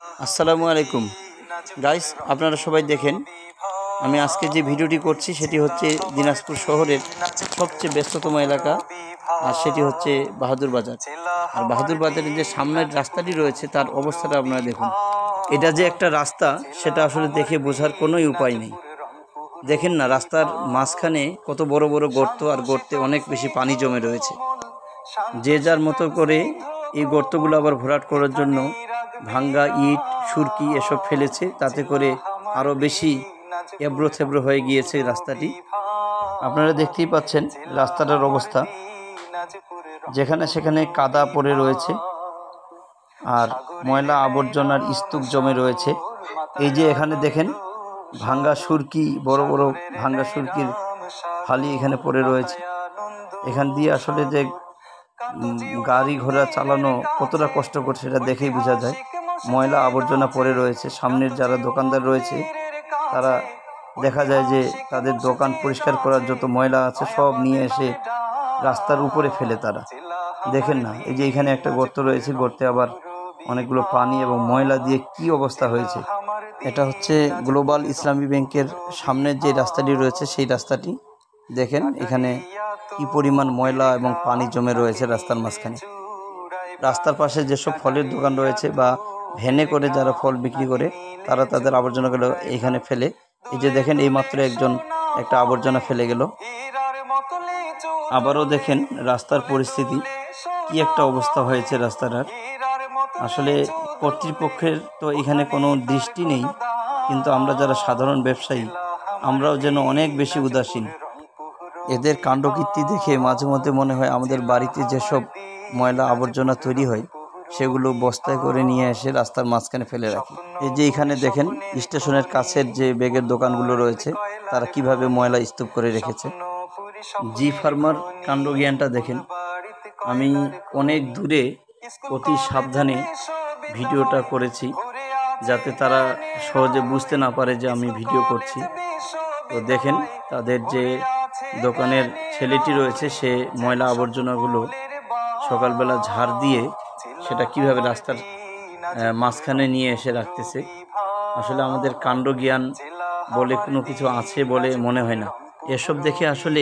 আসসালামু আলাইকুম গাইস, আপনারা সবাই দেখেন আমি আজকে যে ভিডিওটি করছি সেটি হচ্ছে দিনাজপুর শহরের সবচেয়ে ব্যস্ততম এলাকা, আর সেটি হচ্ছে বাহাদুর বাজার। আর বাহাদুর বাজারের যে সামনের রাস্তাটি রয়েছে তার অবস্থাটা আপনারা দেখুন। এটা যে একটা রাস্তা সেটা আসলে দেখে বোঝার কোনোই উপায় নেই। দেখেন না, রাস্তার মাঝখানে কত বড় বড় গর্ত, আর গর্তে অনেক বেশি পানি জমে রয়েছে। যে যার মতো করে এই গর্তগুলো আবার ভরাট করার জন্য ভাঙ্গা ইট, সুরকি এসব ফেলেছে, তাতে করে আরও বেশি এবড়ো থেবড়ো হয়ে গিয়েছে রাস্তাটি। আপনারা দেখতেই পাচ্ছেন রাস্তাটার অবস্থা, যেখানে সেখানে কাদা পড়ে রয়েছে আর ময়লা আবর্জনার স্তূপ জমে রয়েছে। এই যে এখানে দেখেন ভাঙ্গা সুরকি, বড় বড় ভাঙ্গা সুরকির ফালি এখানে পড়ে রয়েছে। এখান দিয়ে আসলে যে গাড়ি ঘোড়া চালানো কতটা কষ্টকর সেটা দেখেই বোঝা যায়। ময়লা আবর্জনা পড়ে রয়েছে। সামনের যারা দোকানদার রয়েছে তারা দেখা যায় যে তাদের দোকান পরিষ্কার করার যত ময়লা আছে সব নিয়ে এসে রাস্তার উপরে ফেলে তারা। দেখেন না, এই যে এখানে একটা গর্ত রয়েছে, গর্তে আবার অনেকগুলো পানি এবং ময়লা দিয়ে কি অবস্থা হয়েছে। এটা হচ্ছে গ্লোবাল ইসলামী ব্যাংকের সামনের যে রাস্তাটি রয়েছে সেই রাস্তাটি। দেখেন এখানে কি পরিমাণ ময়লা এবং পানি জমে রয়েছে রাস্তার মাঝখানে। রাস্তার পাশে যেসব ফলের দোকান রয়েছে বা ভ্যানে করে যারা ফল বিক্রি করে তারা তাদের আবর্জনাগুলো এখানে ফেলে। এই যে দেখেন এইমাত্র একজন একটা আবর্জনা ফেলে গেল। আবারও দেখেন রাস্তার পরিস্থিতি কি একটা অবস্থা হয়েছে রাস্তাটার। আসলে কর্তৃপক্ষের তো এখানে কোনো দৃষ্টি নেই, কিন্তু আমরা যারা সাধারণ ব্যবসায়ী আমরাও যেন অনেক বেশি উদাসীন। এদের কাণ্ডকীর্তি দেখে মাঝে মধ্যে মনে হয় আমাদের বাড়িতে যেসব ময়লা আবর্জনা তৈরি হয় সেগুলো বস্তায় করে নিয়ে এসে রাস্তার মাঝখানে ফেলে রাখি। এই যে এখানে দেখেন স্টেশনের কাছের যে ব্যাগের দোকানগুলো রয়েছে তারা কিভাবে ময়লা স্তূপ করে রেখেছে। জি ফার্মার কাণ্ডজ্ঞানটা দেখেন। আমি অনেক দূরে অতি সাবধানে ভিডিওটা করেছি যাতে তারা সহজে বুঝতে না পারে যে আমি ভিডিও করছি। তো দেখেন তাদের যে দোকানের ছেলেটি রয়েছে সে ময়লা আবর্জনাগুলো সকালবেলা ঝাড় দিয়ে সেটা কিভাবে রাস্তার মাঝখানে নিয়ে এসে রাখতেছে। আসলে আমাদের কাণ্ডজ্ঞান বলে কোনো কিছু আছে বলে মনে হয় না। এসব দেখে আসলে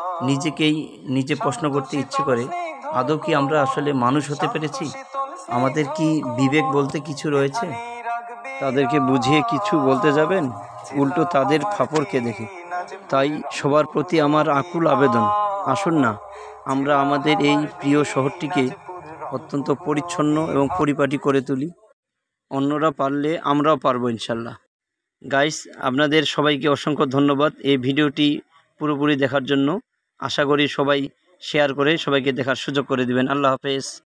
নিজে প্রশ্ন করতে ইচ্ছে করে, আদৌ কি আমরা আসলে মানুষ হতে পেরেছি? আমাদের কি বিবেক বলতে কিছু রয়েছে? তাদেরকে বুঝিয়ে কিছু বলতে যাবেন, উল্টো তাদের ফাপড়কে দেখে। তাই সবার প্রতি আমার আকুল আবেদন, আসুন না আমরা আমাদের এই প্রিয় শহরটিকে অত্যন্ত পরিচ্ছন্ন এবং পরিপাটি করে তুলি। অন্যরা পারলে আমরাও পারবো ইনশাল্লাহ। গাইস, আপনাদের সবাইকে অসংখ্য ধন্যবাদ এই ভিডিওটি পুরোপুরি দেখার জন্য। আশা করি সবাই শেয়ার করে সবাইকে দেখার সুযোগ করে দিবেন। আল্লাহ হাফেজ।